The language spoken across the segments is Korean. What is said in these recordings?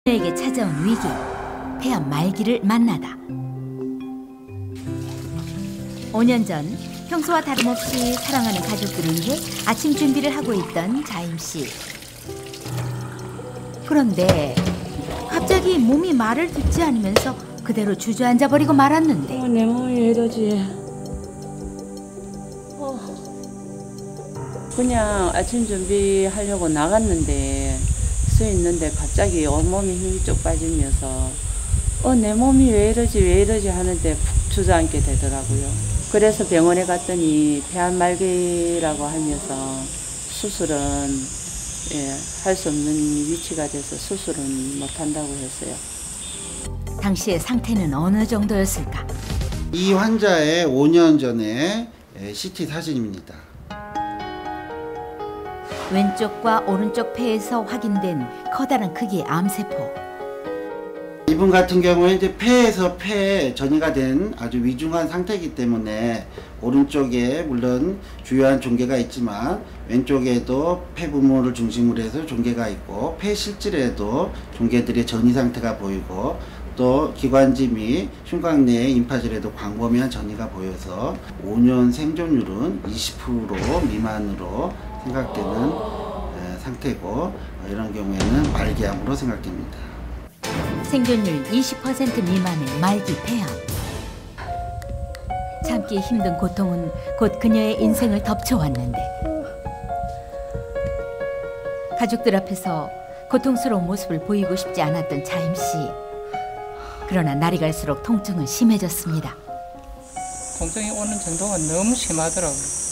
에게 찾아온 위기, 폐암 말기를 만나다. 5년 전 평소와 다름없이 사랑하는 가족들을 위해 아침 준비를 하고 있던 자임 씨. 그런데 갑자기 몸이 말을 듣지 않으면서 그대로 주저앉아 버리고 말았는데. 내 몸이 왜 이러지? 그냥 아침 준비하려고 나갔는데 서 있는데 갑자기 온몸이 힘이 쭉 빠지면서 내 몸이 왜 이러지 하는데 푹 주저앉게 되더라고요. 그래서 병원에 갔더니 폐암 말기라고 하면서 수술은 할 수 없는 위치가 돼서 수술은 못한다고 했어요. 당시의 상태는 어느 정도였을까? 이 환자의 5년 전에 CT 사진입니다. 왼쪽과 오른쪽 폐에서 확인된 커다란 크기의 암세포. 이분 같은 경우에 이제 폐에서 폐에 전이가 된 아주 위중한 상태이기 때문에 오른쪽에 물론 주요한 종괴가 있지만 왼쪽에도 폐 부모를 중심으로 해서 종괴가 있고 폐 실질에도 종괴들의 전이 상태가 보이고 또 기관지 및 흉곽 내의 임파질에도 광범위한 전이가 보여서 5년 생존율은 20% 미만으로 생각되는 상태고 이런 경우에는 말기암으로 생각됩니다. 생존율 20% 미만의 말기 폐암. 참기 힘든 고통은 곧 그녀의 인생을 덮쳐왔는데 가족들 앞에서 고통스러운 모습을 보이고 싶지 않았던 자임 씨. 그러나 날이 갈수록 통증은 심해졌습니다. 통증이 오는 정도가 너무 심하더라고요.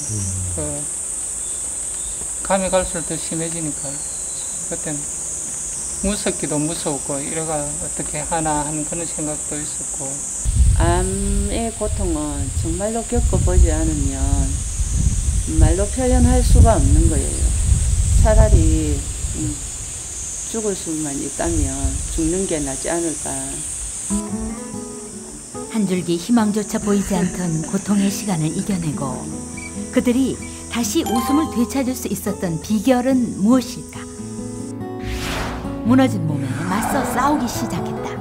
감이 갈수록 더 심해지니까 그때는 무섭기도 무섭고 이래가 어떻게 하나 하는 그런 생각도 있었고. 암의 고통은 정말로 겪어보지 않으면 말로 표현할 수가 없는 거예요. 차라리 죽을 수만 있다면 죽는 게 낫지 않을까. 한 줄기 희망조차 보이지 않던 고통의 시간을 이겨내고 그들이 다시 웃음을 되찾을 수 있었던 비결은 무엇일까? 무너진 몸에 맞서 싸우기 시작했다.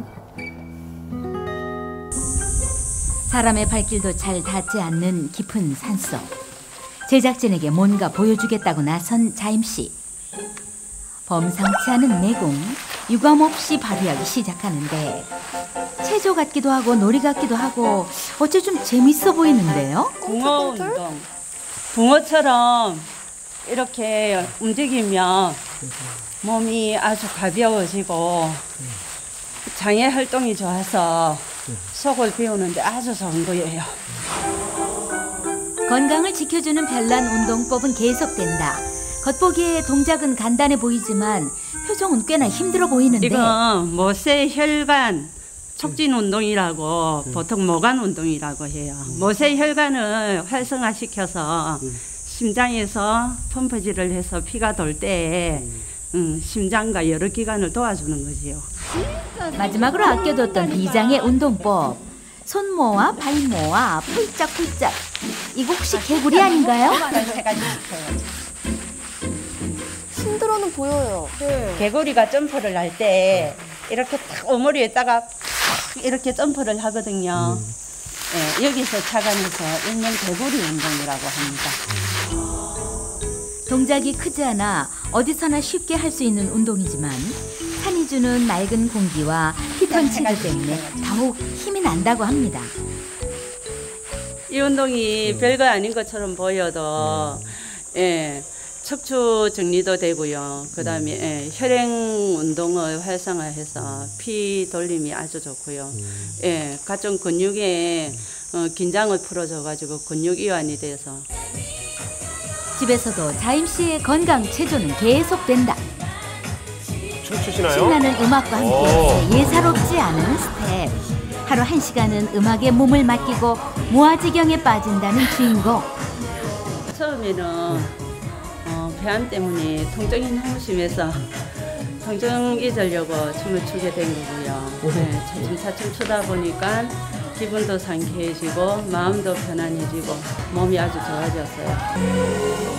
사람의 발길도 잘 닿지 않는 깊은 산속. 제작진에게 뭔가 보여주겠다고 나선 자임 씨. 범상치 않은 내공, 유감없이 발휘하기 시작하는데 체조 같기도 하고 놀이 같기도 하고 어째 좀 재밌어 보이는데요? 붕어 운동. 붕어처럼 이렇게 움직이면 몸이 아주 가벼워지고 장애 활동이 좋아서 속을 비우는데 아주 좋은 거예요. 건강을 지켜주는 별난 운동법은 계속된다. 겉보기에 동작은 간단해 보이지만 표정은 꽤나 힘들어 보이는데. 이건 모세혈관 촉진 운동이라고 보통 모관 운동이라고 해요. 모세혈관을 활성화시켜서 심장에서 펌프질을 해서 피가 돌 때 심장과 여러 기관을 도와주는 거지요. 마지막으로 아껴뒀던 비장의 운동법. 손모와 발모와 폴짝폴짝. 이거 혹시 개구리 아닌가요? 힘들어는 보여요. 개구리가 점프를 할 때 이렇게 딱 오머리에다가 이렇게 점프를 하거든요. 여기서 착안해서 일명 개구리 운동이라고 합니다. 동작이 크지 않아 어디서나 쉽게 할 수 있는 운동이지만 산이 주는 맑은 공기와 피톤치드 때문에 더욱 힘이 난다고 합니다. 이 운동이 별거 아닌 것처럼 보여도 척추 정리도 되고요. 그다음에 혈행 운동을 활성화해서 피 돌림이 아주 좋고요. 각종 근육에 긴장을 풀어줘가지고 근육 이완이 돼서. 집에서도 자임 씨의 건강 체조는 계속된다. 춤추시나요? 신나는 음악과 함께 예사롭지 않은 스텝. 하루 1시간은 음악에 몸을 맡기고 무아지경에 빠진다는 주인공. 처음에는 폐암 때문에 통증이 너무 심해서 통증 잊으려고 춤을 추게 된 거고요. 차츰차츰 추다 보니까 기분도 상쾌해지고 마음도 편안해지고 몸이 아주 좋아졌어요.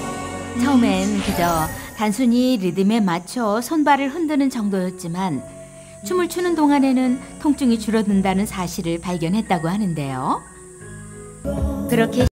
처음엔 그저 단순히 리듬에 맞춰 손발을 흔드는 정도였지만 춤을 추는 동안에는 통증이 줄어든다는 사실을 발견했다고 하는데요. 그렇게